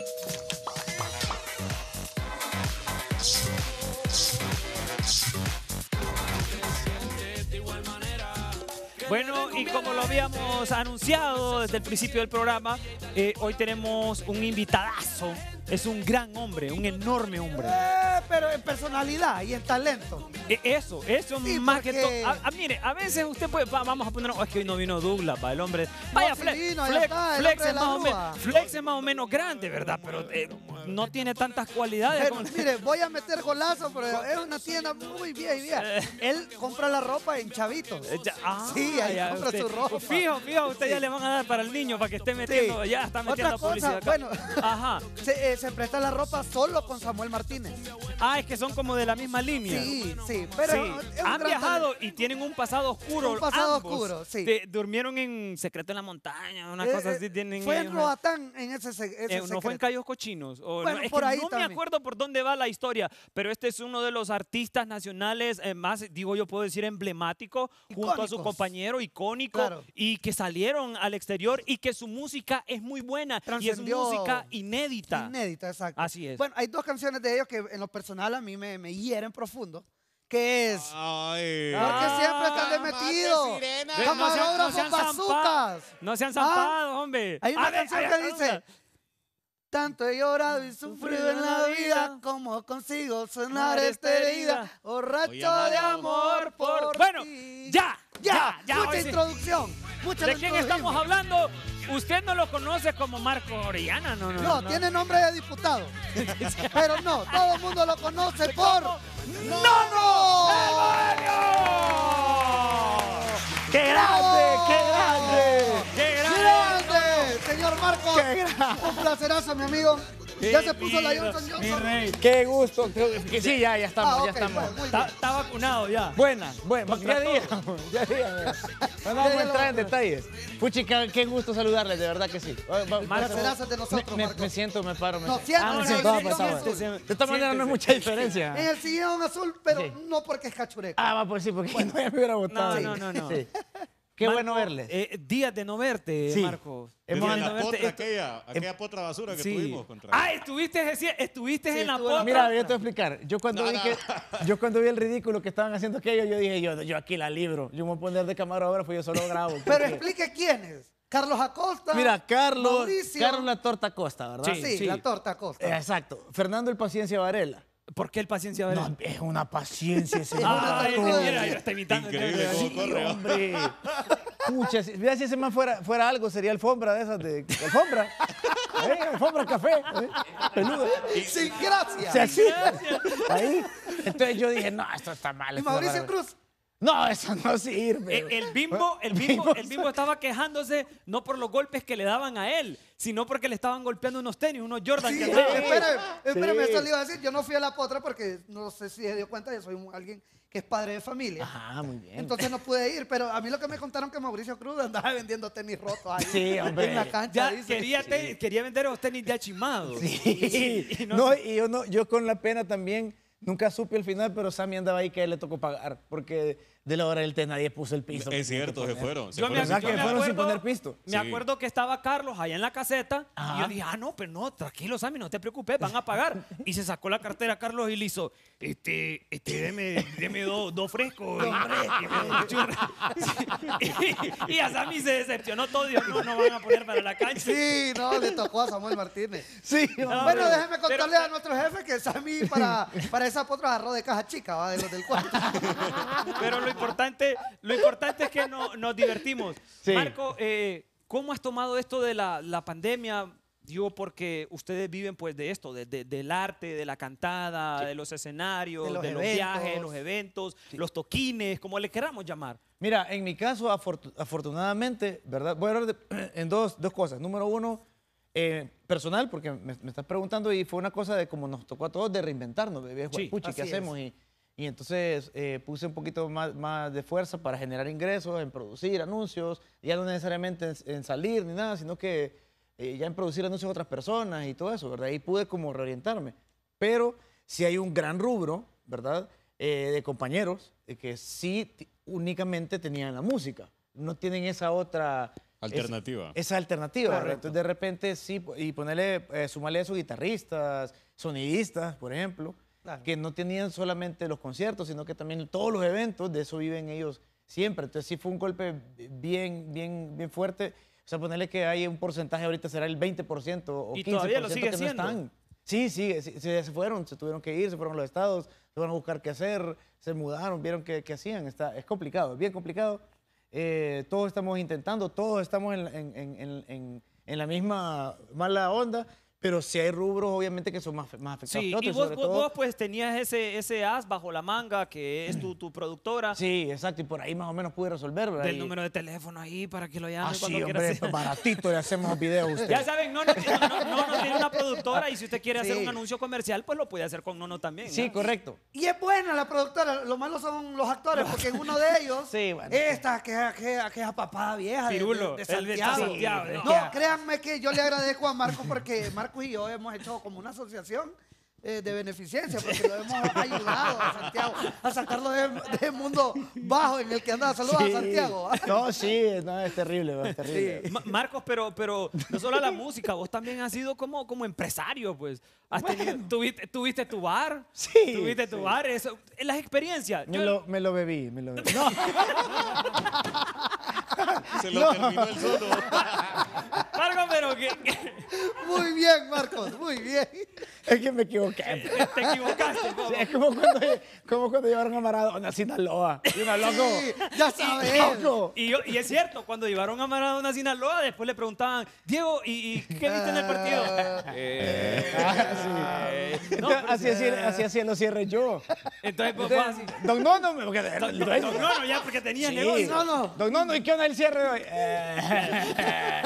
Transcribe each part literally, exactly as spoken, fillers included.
Bueno, y como lo habíamos anunciado desde el principio del programa, eh, hoy tenemos un invitadazo. Es un gran hombre, un enorme hombre. Eh, pero en personalidad y en talento. Eh, eso, eso Sí, más porque... que todo. Mire, a veces usted puede, va, vamos a poner, oh, es que hoy no vino Douglas, va, el hombre. Vaya, No, sí Flex, vino, ya Flex, está, el Flex hombre de es la más o rúa. menos, Flex es más o menos grande, ¿verdad? Pero eh, no tiene tantas cualidades. Pero, como... mire, voy a meter golazo, pero es una tienda muy vieja y vieja. Él compra la ropa en chavitos. Eh, ya, ah, Sí, ahí ya, compra usted- su ropa. Fijo, fijo, usted ya le van a dar para el niño para que esté metiendo, Sí. ya está metiendo Otra publicidad cosa, acá. bueno, Ajá. se, eh, se presta la ropa solo con Samuel Martínez. Ah, es que son como de la misma línea. Sí, sí, pero Sí. es un Han gran viajado y tienen un pasado oscuro. Un pasado ambos. oscuro, sí. De- durmieron en secreto en la montaña, una Eh, cosa eh, así. Tienen Fue en ellos, Roatán en ese, se- ese eh, no fue en secreto. Cayos Cochinos. O Bueno, no, es por que ahí no me también. acuerdo por dónde va la historia, pero este es uno de los artistas nacionales eh, más, digo yo, puedo decir, emblemático, junto a su Icónicos. compañero icónico, Claro. y que salieron al exterior y que su música es muy buena y es Trascendió. música inédita. Inédita, exacto. Así es. Bueno, hay dos canciones de ellos que en lo personal a mí me, me hieren profundo, que es... Ay. Porque Ah, siempre están de Camarote, metido. sirena. Ve, no sean- no Camarógrafos sean bazucas. zampados, no sean zampados, hombre. Hay una A ver, canción ay, que ay, dice... ay. Tanto he llorado y sufrido en la vida, como consigo sonar esta herida, borracho Oye, de amado. amor por Bueno, ti. ya, ya, ya, mucha hoy sí. introducción, mucha ¿De quién introducción. estamos hablando? Usted no lo conoce como Marco Orellana, no, no. No, tiene nombre de diputado, pero no, todo el mundo lo conoce por ¡Nono! ¡Qué grande, qué grande! ¡Qué grande! ¡Grande! Señor Marcos, un placerazo, mi amigo. Ya se puso la Johnson Mi Johnson. rey. Qué gusto. creo que Sí, ya, ya estamos, Ah, ya ok, estamos. bueno, muy Está, bien. está vacunado ya. Buenas, buenas. Ya Contra dígame, ya dígame. No vamos a entrar en detalles. Puchi, qué, qué gusto saludarles, de verdad que sí. Va- va- Placerazo de nosotros, me, me, Marcos. me siento, me paro. Me No, siento. siéntese, Ah, me en siento. el ah, sillón pues, azul. ah, De esta manera no hay mucha diferencia. En el sillón azul, pero Sí. no porque es cachureco. Ah, va, pues sí, porque no ya me hubiera No, votado. no, no, no. Sí. Qué Marco, bueno verles. eh, días de no verte, Sí. Marco. Hemos Días de la no verte. potra Esto- aquella, aquella potra basura que sí. tuvimos contra. Ah, estuviste, estuviste Sí, en la estuve en la- potra. Mira, yo te voy a explicar. Yo cuando, No, vi no. que, yo cuando vi el ridículo que estaban haciendo aquello, yo dije, yo, yo aquí la libro. Yo me voy a poner de camarógrafo, yo solo grabo. Pero porque- explique quiénes. Carlos Acosta. Mira, Carlos, Mauricio. Carlos La Torta Costa, ¿verdad? Sí, Sí, sí. la torta Acosta. Eh, exacto. Fernando el Paciencia Varela. ¿Por qué el paciencia? Varela? No, es una paciencia ese Ah, Ay, vato. mira, yo estoy imitando. Increíble cómo Sí, corre. ¿va? hombre. Pucha, si, mira, si ese man fuera, fuera algo, sería alfombra de esas de, de alfombra. ¿Eh? Alfombra café. ¿eh? Peludo. Sin gracia. O sea, sí. Ahí. Entonces yo dije, no, esto está mal. Y esto Mauricio está mal. Cruz. No, eso no sirve. Eh, El bimbo, el bimbo, el bimbo estaba quejándose no por los golpes que le daban a él, sino porque le estaban golpeando unos tenis, unos Jordan Sí, que andaba. espérame, espérame, Sí. eso le iba a decir. Yo no fui a la potra porque no sé si se dio cuenta, yo soy un- alguien que es padre de familia. Ajá, muy bien. Entonces no pude ir, pero a mí lo que me contaron que Mauricio Cruz andaba vendiendo tenis rotos ahí Sí, hombre. en la cancha. Ya dice. quería, te- quería vender los tenis ya chimados. Sí. Y no no, sé. y yo, no, yo con la pena también, nunca supe al final, pero Sammy andaba ahí que a él le tocó pagar, porque de la hora del té nadie puso el piso. Es cierto, se fueron. Se Yo me, fueron ¿Verdad sin yo que me pagar. fueron sin acuerdo, poner pisto? me Sí. acuerdo que estaba Carlos allá en la caseta y Ajá. yo dije, ah, no, pero no, tranquilo, Sammy, no te preocupes, van a pagar. Y se sacó la cartera Carlos y le hizo, este, este, deme, deme dos dos frescos. y- y me dio un churro. y, y a Sammy se decepcionó todo, dijo, no, no van a poner para la cancha. Sí, no, le tocó a Samuel Martínez. Sí, No, Bueno, pero- déjeme contarle pero- a nuestro jefe que Sammy para, para esa potra agarró de caja chica, ¿va? De los del cuarto. Pero lo importante, lo importante es que no, nos divertimos. Sí. Marco, eh, ¿cómo has tomado esto de la, la pandemia? Digo, porque ustedes viven pues de esto, de- de- del arte, de la cantada, de los escenarios, De de los los, eventos. viajes, los eventos, los toquines, como le queramos llamar. Mira, en mi caso, afortu- afortunadamente, ¿verdad? Voy a hablar de- en dos, dos cosas. Número uno, eh, personal, porque me, me estás preguntando y fue una cosa de como nos tocó a todos de reinventarnos, bebé. Sí, Puchi, ¿qué así hacemos? Y, y entonces eh, puse un poquito más, más de fuerza para generar ingresos, en producir anuncios, ya no necesariamente en, en salir ni nada, sino que eh, ya en producir anuncios a otras personas y todo eso, ¿verdad? Y pude como reorientarme. Pero sí hay un gran rubro, ¿verdad? Eh, de compañeros eh, que sí ti- únicamente tenían la música. No tienen esa otra Alternativa. Es, esa alternativa. ¿verdad? Correcto. Entonces, de repente, sí, y ponerle, eh, sumarle a esos guitarristas, sonidistas, por ejemplo, Claro. que no tenían solamente los conciertos, sino que también todos los eventos, de eso viven ellos siempre. Entonces, sí fue un golpe bien, bien, bien fuerte. O sea, ponerle que hay un porcentaje, ahorita será el veinte por ciento o ¿Y quince por ciento todavía lo sigue que no siendo? están. Sí, sí, sí, sí, se fueron, se tuvieron que ir, se fueron a los estados, se fueron a buscar qué hacer, se mudaron, vieron qué, qué hacían. Está, es complicado, es bien complicado. Eh, todos estamos intentando, todos estamos en, en- en- en- en- en la misma mala onda, pero sí hay rubros obviamente que son más, más afectados Sí, que otros. y vos, sobre vos, todo- vos, pues tenías ese, ese as bajo la manga que es tu, tu productora. Sí, exacto, y por ahí más o menos pude resolver, ¿verdad? Del Y- número de teléfono ahí para que lo Ah, llamen sí, cuando hombre, quieras. pues baratito le hacemos videos a usted. Ya saben, Nono, tiene- no, no, no tiene una productora y si usted quiere hacer Sí. un anuncio comercial, pues lo puede hacer con Nono también. Sí, ¿no? correcto. Y es buena la productora, lo malo son los actores, porque en uno de ellos, Sí, bueno. esta que que aquella papada vieja de, Pirulo, de- de el de Santiago. Santiago, No, ¿no? créanme que yo le agradezco a Marco porque Marco y yo hemos hecho como una asociación eh, de beneficencia, porque lo hemos ayudado a Santiago a sacarlo de- del mundo bajo en el que andaba. Saludos Sí. a Santiago. No, sí, no, es terrible, es terrible. Ma- Marcos, pero, pero no solo la música, vos también has sido como, como empresario, pues. Has tenido- tuviste, tuviste tu bar, Sí, tuviste tu bar, eso, las experiencias. Me Yo- lo, me lo bebí, me lo bebí. No, Se lo terminó el solo. Marcos, pero que, que Muy bien, Marcos, muy bien. es que me equivoqué. te equivocaste. Sí, Coco. es como cuando, como cuando llevaron a Maradona a Sinaloa. Y uno, loco, Sí, ya sabes. loco. Y, yo- y es cierto, cuando llevaron a Maradona a Sinaloa, después le preguntaban, Diego, ¿y, y qué viste en el partido? Eh, Ah, sí. no, pues, así, hacía, así hacían los cierres yo. entonces, pues, fue así. Entonces, Don Nono, me- porque era el dueño. No, no, ya, porque tenía Sí. negocio. No, no. Don Nono, ¿y qué onda el cierre de hoy? Eh.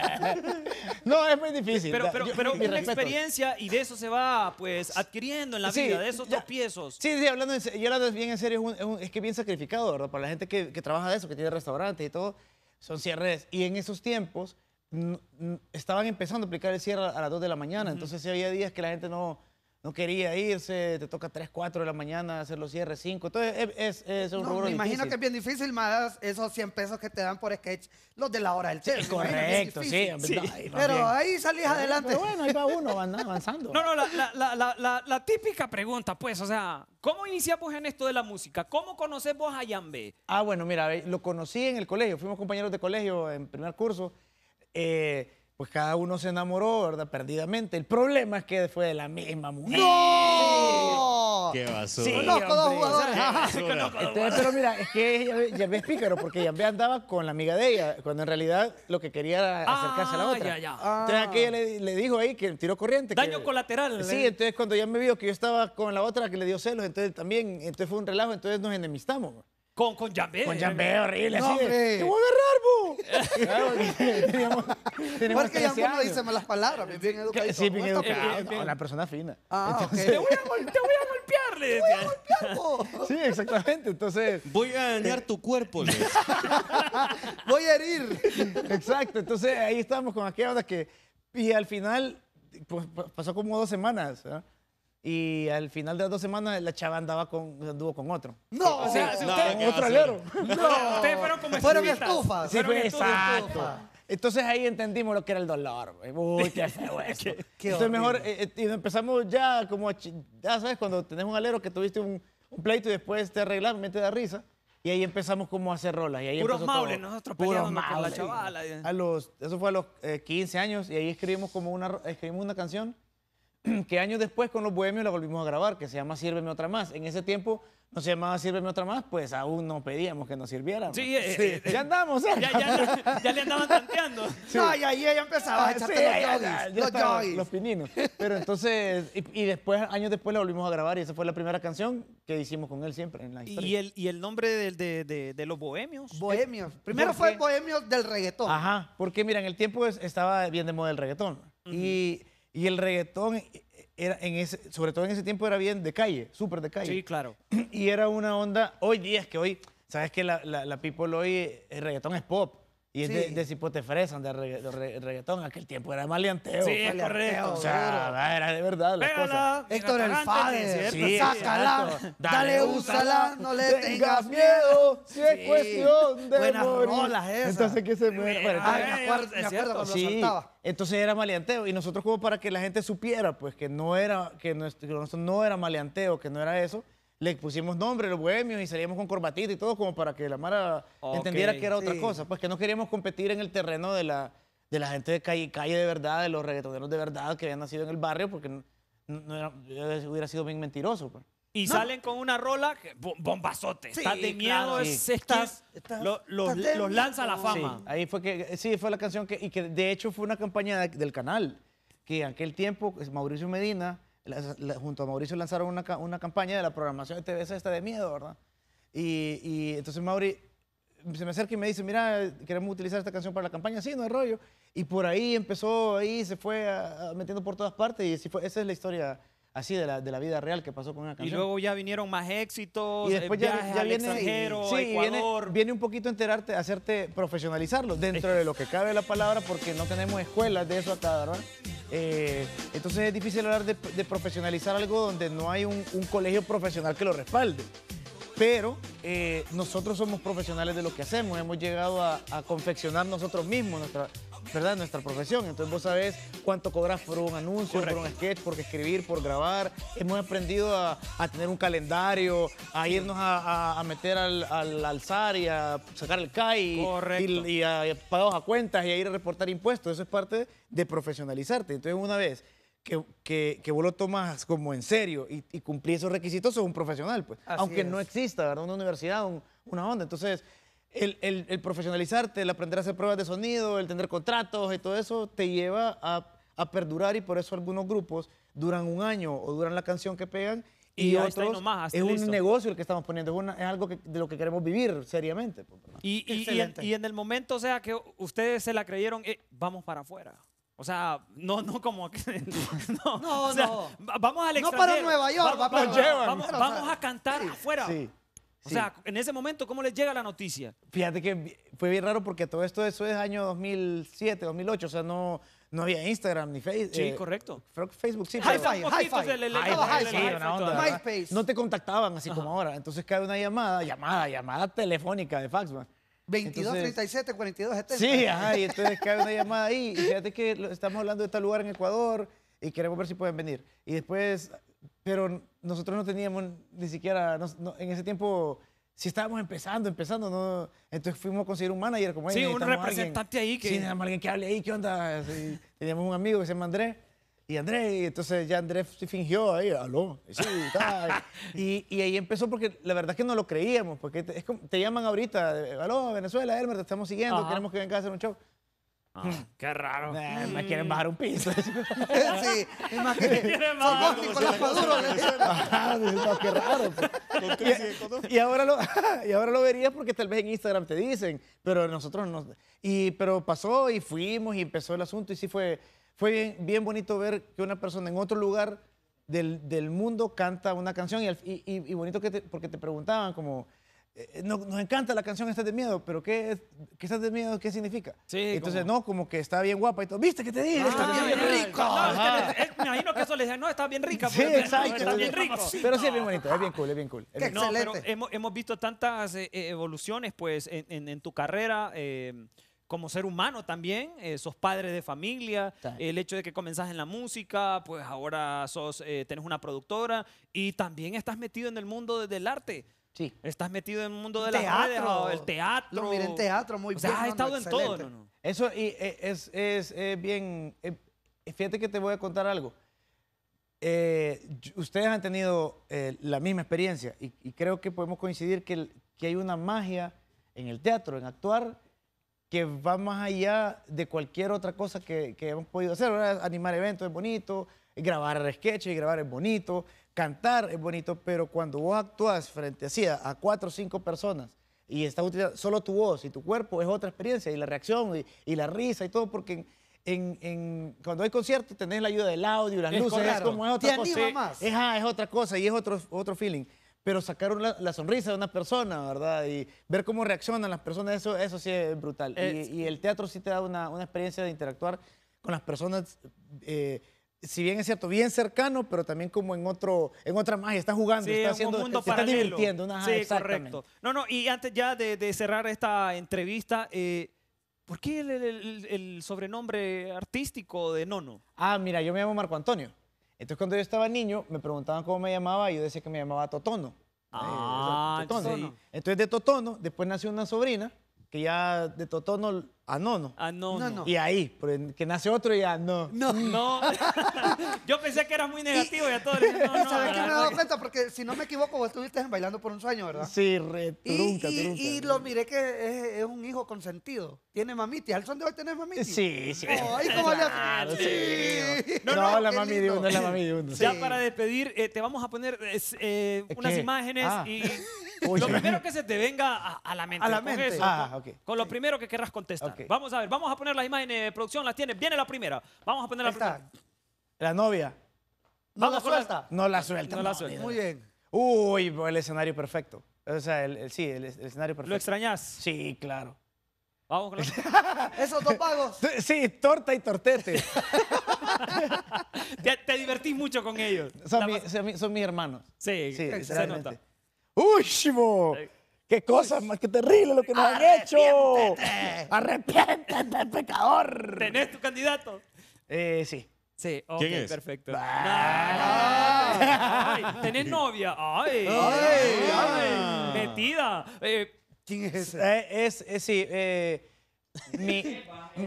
No, es muy difícil. Pero, Da- pero, yo- pero mi una respeto. experiencia y de eso se va, pues, adquiriendo en la Sí, vida, de esos ya. tropiezos. Sí, sí, hablando, en, se- y hablando bien en serio, es, un- es, un- es que bien sacrificado, ¿verdad? Para la gente que, que trabaja de eso, que tiene restaurantes y todo, son cierres. Y en esos tiempos n- n- estaban empezando a aplicar el cierre a las dos de la mañana, entonces sí había días que la gente no, no quería irse, te toca tres, cuatro de la mañana hacer los cierres, cinco. Entonces es, es, es un No, rubro me imagino difícil. que es bien difícil más esos cien pesos que te dan por sketch, los de la hora del té. me imagino que es Correcto, sí. difícil. hombre, Sí. no, ahí va Pero bien. ahí salís adelante. Pero bueno, ahí va uno van- avanzando. No, no, la, la, la, la, la, la típica pregunta, pues, o sea, ¿cómo iniciamos en esto de la música? ¿Cómo conoces vos a Yambe? Ah, bueno, mira, eh, lo conocí en el colegio, fuimos compañeros de colegio en primer curso. Eh, pues cada uno se enamoró, ¿verdad? Perdidamente. El problema es que fue de la misma mujer. ¡No! Qué basura. Sí, Conozco dos hombre. jugadores. Basura. Entonces, pero mira, es que Yambe- Yambe es pícaro, porque Yambe andaba con la amiga de ella, cuando en realidad lo que quería era acercarse a la Ah, otra. ya, ya. Entonces aquella le, le dijo ahí que tiró corriente. Daño que- colateral. Sí, ¿eh? entonces cuando ya me vio que yo estaba con la otra que le dio celos, entonces también, entonces fue un relajo, entonces nos enemistamos. Con, con Yambe. Con Yambe horrible, No, así de, hombre. ¡te voy a agarrar, bo! Claro, porque teníamos, teníamos Porque ya trece no años. dice malas palabras, bien, bien educadito. Sí, bien ¿Cómo está? educado, bien, bien. no, una persona fina. Ah, ok. Te voy a, gol- te voy a golpear, le decía. Oh, Sí, exactamente, entonces, Voy a dañar tu cuerpo, Luis. voy a herir. exacto, entonces ahí estábamos con aquella onda que, y al final, pues pa- pasó como dos semanas, ¿verdad? Y al final de las dos semanas la chava andaba con, anduvo con otro. No, O sea, si No, usted- ¿qué Con otro va a hacer? alero. No, ustedes fueron como fueron estudiantes. estufas. Sí, Fueron fue estudios. exacto. Entonces ahí entendimos lo que era el dolor. güey. Uy, qué feo esto. qué Entonces mejor, horrible. eh, eh, y empezamos ya como, a chi- ya sabes, cuando tenés un alero que tuviste un, un pleito y después te arreglas, me te da risa. Y ahí empezamos como a hacer rolas. Y ahí Puros empezó todo. maules, nosotros Puros peleándonos por la maules. chavala. A los, eso fue a los eh, quince años y ahí escribimos como una, ro- escribimos una canción que años después con los Bohemios la volvimos a grabar, que se llama Sírveme Otra Más. En ese tiempo no se llamaba Sírveme Otra Más, pues aún no pedíamos que nos sirvieran. Sí, eh, eh, ya andamos, ¿eh? Ya, ya, ya le andaban tanteando. No, y ahí ella empezaba a Ah, echarte sí, los ya, ya, yogis. ya Los estaba, yogis. los pininos. Pero entonces, y, y después, años después la volvimos a grabar y esa fue la primera canción que hicimos con él siempre en la historia. ¿Y el, y el nombre de, de, de, de los bohemios? Bohemios. Primero ¿Por fue qué? Bohemios del reggaetón. Ajá, porque mira, en el tiempo es- estaba bien de moda el reggaetón. y, y el reggaetón, era en ese, sobre todo en ese tiempo, era bien de calle, súper de calle. Sí, claro. Y era una onda, hoy día es que hoy, sabes que la, la, la people hoy, el reggaetón es pop. Y es Sí. de, de Cipote Fresan, de, regga- de re- reggaetón. En aquel tiempo era maleanteo. Sí, es Maleanteo, correcto. O sea, era de verdad las cosas. Pégala. Héctor el Cantante, Fader, ¿cierto? Sí, sácala, exacto. dale, úsala, no le tengas miedo. si es Sí. cuestión de Buenas morir. rolas esas. Entonces, ¿qué se muere? Bueno, Ay, entonces- me acuerdo, Es me acuerdo cierto. cuando Sí, saltaba. entonces era maleanteo y nosotros como para que la gente supiera pues que no era que nuestro, que nuestro no era maleanteo, que no era eso, le pusimos nombre, los bohemios, y salíamos con corbatita y todo como para que la Mara Ok, entendiera que era otra sí. cosa, pues que no queríamos competir en el terreno de la de la gente de calle, calle de verdad, de los reggaetoneros de verdad que habían nacido en el barrio, porque no, no era- hubiera sido bien mentiroso. Pues. Y No. salen con una rola, que, bo- bombazote. Sí, Estás de miedo, claro. es, Sí. es quien Estás- estás- lo- los, estás de los lanza a la miedo. fama. Sí, ahí fue que, sí, fue la canción que, y que de hecho fue una campaña de- del canal, que en aquel tiempo pues, Mauricio Medina, la- la- junto a Mauricio lanzaron una, ca- una campaña de la programación de T V C esta de miedo, ¿verdad? Y, y entonces Mauri se me acerca y me dice, mira, queremos utilizar esta canción para la campaña, sí, no hay rollo. Y por ahí empezó, ahí se fue a- a metiendo por todas partes y así fue, esa es la historia así de la, de la vida real que pasó con una Y canción. luego ya vinieron más éxitos, Y después eh, ya, viajes ya al viene, extranjero, sí, viene, Ecuador. viene un poquito a enterarte, hacerte profesionalizarlo dentro de lo que cabe la palabra, porque no tenemos escuelas de eso acá, ¿verdad? Eh, entonces es difícil hablar de, de profesionalizar algo donde no hay un, un colegio profesional que lo respalde. Pero eh, nosotros somos profesionales de lo que hacemos, hemos llegado a, a confeccionar nosotros mismos nuestra, ¿verdad? Nuestra profesión. Entonces vos sabés cuánto cobras por un anuncio, Correcto. por un sketch, por escribir, por grabar. Hemos aprendido a, a tener un calendario, a irnos a, a- a meter al, al alzar y a sacar el C A I Correcto. y, y a, y a pagados a cuentas y a ir a reportar impuestos. Eso es parte de profesionalizarte. Entonces una vez que, que, que vos lo tomas como en serio y, y cumplís esos requisitos, sos un profesional, pues. Así Aunque es. no exista, ¿verdad? Una universidad, un- una onda. Entonces, el, el- el profesionalizarte, el aprender a hacer pruebas de sonido, el tener contratos y todo eso, te lleva a, a perdurar y por eso algunos grupos duran un año o duran la canción que pegan y, Y ahí está, y otros nomás, hasta es un listo. negocio el que estamos poniendo, es, una- es algo que- de lo que queremos vivir seriamente. pues, ¿verdad? Y, y- y en, Excelente. y en el momento, o sea, que ustedes se la creyeron, eh, vamos para afuera. O sea, no, no como que... No, No, o sea, no. va- vamos al No extranjero. para Nueva York, vamos, va para- vamos- llevan. vamos- Pero, o vamos sea, a cantar afuera. Sí. O sí. sea, en ese momento, ¿cómo les llega la noticia? Fíjate que vi- fue bien raro porque todo esto eso es año dos mil siete, dos mil ocho, o sea, no, no había Instagram ni Facebook. Sí, correcto. Facebook sí. Hi-Fi, pero- Un poquito hi-fi. se le- le- Hi-fi, le- le- sí, le- una le- onda, le- ¿verdad? MySpace. No te contactaban así como ahora. Entonces cae una llamada, llamada, llamada telefónica de fax, man. veintidós, Entonces- treinta y siete, cuarenta y dos, setenta. Sí, ajá, y entonces cae una llamada ahí. Y fíjate que lo- estamos hablando de tal lugar en Ecuador y queremos ver si pueden venir. Y después, pero nosotros no teníamos ni siquiera, no- no- en ese tiempo, si estábamos empezando, empezando, no, entonces fuimos a conseguir un manager como él. Sí, un representante ahí que- Sí, necesitamos alguien que hable ahí, ¿qué onda? Sí, teníamos un amigo que se llama Andrés. Y Andrés, y entonces ya Andrés se fingió ahí, aló, y sí, tal. y, y ahí empezó porque la verdad es que no lo creíamos, porque te, es como- te llaman ahorita, de, aló, Venezuela, Elmer, te estamos siguiendo, Ajá. queremos que vengas a hacer un show. Ah, qué raro. Nah, me quieren bajar un piso. Sí, es más que Quiere más. somos Nicolás Maduro. le dicen. Ajá, no, qué raro. pues. Con crisis económica. Y ahora, lo, y ahora lo verías porque tal vez en Instagram te dicen, pero nosotros no. Y, pero pasó y fuimos y empezó el asunto y sí fue, fue bien, bien bonito ver que una persona en otro lugar del, del mundo canta una canción y, al- y, y- y bonito que te- porque te preguntaban como, eh, no- nos encanta la canción Estás de Miedo, pero ¿qué, es- ¿qué estás de miedo? ¿Qué significa? Sí, Entonces, como- no, como que está bien guapa y todo. ¿Viste que te dije? Está Ah, bien ya, rico. no, es que Ajá. le- eh, me imagino que eso les decía, no, está bien rica. Sí, porque- exacto. Está bien rico. Pero sí es bien bonito, es bien cool, es bien cool. Es Qué bien No, pero Excelente. hemos, hemos visto tantas eh, eh, evoluciones pues, en, en- en tu carrera eh, como ser humano también. Eh, sos padre de familia. Sí. El hecho de que comenzás en la música, pues ahora sos, eh, tenés una productora y también estás metido en el mundo de- del arte. Sí. Estás metido en el mundo de las Teatro. redes, o el teatro. Lo miré en teatro, muy O sea, bien. has no, no, estado en todo. excelente. No, no. Eso y, eh, es, es, eh, bien... eh, fíjate que te voy a contar algo. Eh, y- ustedes han tenido eh, la misma experiencia y, y creo que podemos coincidir que, el- que hay una magia en el teatro, en actuar, que va más allá de cualquier otra cosa que, que hemos podido hacer. ¿Verdad? Animar eventos es bonito, grabar sketches y grabar es bonito, cantar es bonito, pero cuando vos actúas frente así a, a cuatro o cinco personas y estás utilizando solo tu voz y tu cuerpo, es otra experiencia, y la reacción y, y la risa y todo, porque en, en- en- cuando hay conciertos tenés la ayuda del audio y las Es luces, es correcto. como es otra Te cosa. anima más. Es, ah, es otra cosa y es otro, otro feeling. pero sacar la, la sonrisa de una persona, ¿verdad? Y ver cómo reaccionan las personas, eso, eso sí es brutal. Es- y, y el teatro sí te da una, una experiencia de interactuar con las personas, eh, si bien es cierto, bien cercano, pero también como en otro, en otra magia. Estás jugando, Sí, estás un haciendo, mundo te estás paralelo. divirtiendo. Una, ajá, sí, exactamente. correcto. No, no, y antes ya de, de cerrar esta entrevista, eh, ¿por qué el, el- el- el sobrenombre artístico de Nono? Ah, mira, yo me llamo Marco Antonio. Entonces, cuando yo estaba niño, me preguntaban cómo me llamaba y yo decía que me llamaba Totono. Ah, Eh, Totono. sí. Entonces, de Totono, después nació una sobrina, que ya de Totono a Nono. Ah, no, No, no. no. Y ahí, por- que nace otro y ya no. No. No. Yo pensé que era muy negativo y a todos les dije, no, no. ¿Sabes qué me he ¿verdad? dado cuenta? Porque si no me equivoco, vos estuviste en Bailando por un Sueño, ¿verdad? Sí, re, Y, trunca, y- trunca. y lo miré que es, es un hijo consentido. Tiene mamiti. ¿Al son de hoy tenés mamiti? Sí, sí. Ay, ¿cómo le Claro, hace? sí. No, No, no, la qué mami de lindo. uno es la mami de uno. Ya Sí. para despedir, eh, te vamos a poner es, eh, unas ¿Qué? imágenes Ah. y Uy. lo primero que se te venga a, a la mente. A la con mente. eso, Ah, con, ok. con lo primero que querrás contestar. Ok. Vamos a ver, vamos a poner las imágenes de producción, las tiene. Viene la primera. Vamos a poner la Ahí está. primera. La novia. No Vamos la con la- suelta. No la suelta. No la suelta. Muy bien. Uy, el escenario perfecto. O sea, el, el- sí, el, el escenario perfecto. ¿Lo extrañas? Sí, claro. Vamos con la Esos dos pagos. Sí, torta y tortete. te, te divertís mucho con ellos. Son, La mi- pas- son mi- son mis hermanos. Sí, Sí, se literalmente. nota. ¡Uy, Shimo! ¡Qué cosa más que terrible lo que nos han hecho! ¡Arrepiéntete, pecador! ¿Tenés tu candidato? Eh, sí. Sí, ok, ¿Quién es? perfecto. Ah. Ay, ¿tenés novia? Ay, Ay, ay, metida. Eh, ¿Quién es ese? Eh, es, es- sí, eh, mi,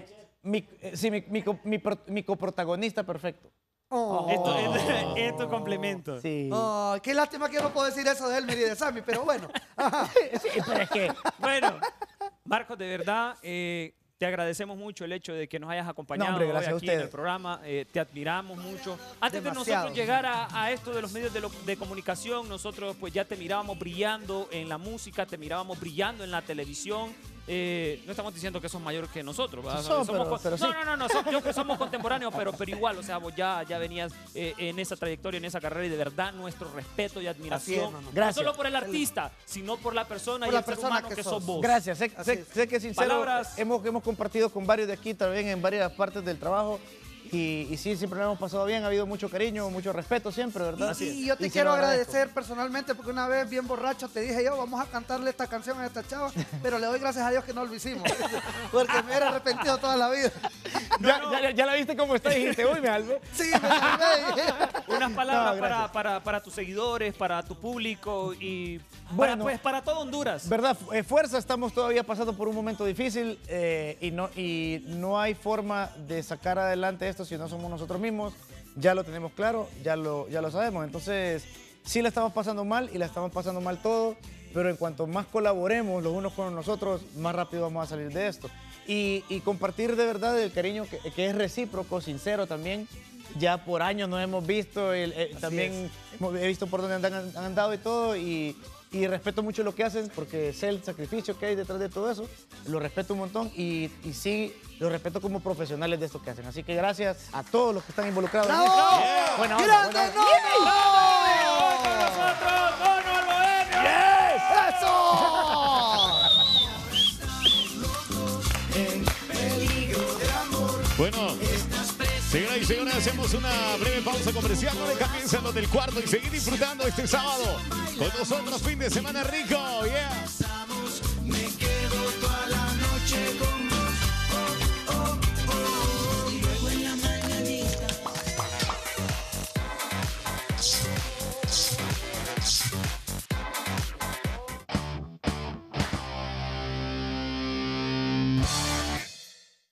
mi, eh, sí, mi, mi, co- mi pro- mi coprotagonista perfecto. Oh. esto, esto- es tu complemento. Sí. Ay, qué lástima que yo no puedo decir eso de Elmer y de Sammy, pero bueno. Ajá. Sí, pero es que Bueno, Marcos, de verdad, eh, te agradecemos mucho el hecho de que nos hayas acompañado No, hombre, hoy gracias a aquí en el ustedes. programa. Eh, te admiramos mucho. Antes Demasiado. de nosotros llegar a, a esto de los medios de, lo- de comunicación, nosotros pues ya te mirábamos brillando en la música, te mirábamos brillando en la televisión. Eh, no estamos diciendo que sos mayor que nosotros, ¿verdad? Sí son, Somos pero- con- pero no, sí. no, no, no, so- yo que somos contemporáneos, pero, pero igual, o sea, vos ya, ya venías eh, en esa trayectoria, en esa carrera y de verdad nuestro respeto y admiración. no, no. Gracias. No solo por el artista, sino por la persona Por y la el ser persona humano que que, sos. sos vos. gracias. Sé, Así sé- es. sé que sincero, Palabras. hemos, hemos compartido con varios de aquí también en varias partes del trabajo. Y, y sí, siempre lo hemos pasado bien, ha habido mucho cariño, mucho respeto siempre, ¿verdad? Y, y yo te se quiero lo agradezco. agradecer personalmente porque una vez bien borracho te dije yo, vamos a cantarle esta canción a esta chava, pero le doy gracias a Dios que no lo hicimos, porque me hubiera arrepentido toda la vida. Ya, ya- ya la viste cómo está y dijiste, uy, me salvé. Sí, me salvé. Unas palabras No, para, gracias. para, para tus seguidores, para tu público y para, Bueno. pues, para todo Honduras. ¿Verdad? Eh, fuerza, estamos todavía pasando por un momento difícil eh, y, no, y no hay forma de sacar adelante esto si no somos nosotros mismos. Ya lo tenemos claro, ya lo, ya lo sabemos. Entonces, sí la estamos pasando mal y la estamos pasando mal todo, pero en cuanto más colaboremos los unos con los otros, más rápido vamos a salir de esto. Y, y compartir de verdad el cariño que, que es recíproco, sincero también. Ya por años nos hemos visto, el- el- también hemos- he visto por dónde andan- han andado y todo, y, y respeto mucho lo que hacen porque sé el sacrificio que hay detrás de todo eso, lo respeto un montón y, y sí, lo respeto como profesionales de esto que hacen. Así que gracias a todos los que están involucrados. en ¡Bravo! esto. Buena onda, ¡Grande buena onda. ¡Hoy con nosotros, Nono el Bohemio! ¡Eso! Bueno, señoras y señores, hacemos una breve pausa comercial. No le cambien los del cuarto y seguir disfrutando este sábado con nosotros. Fin de semana rico. Yeah.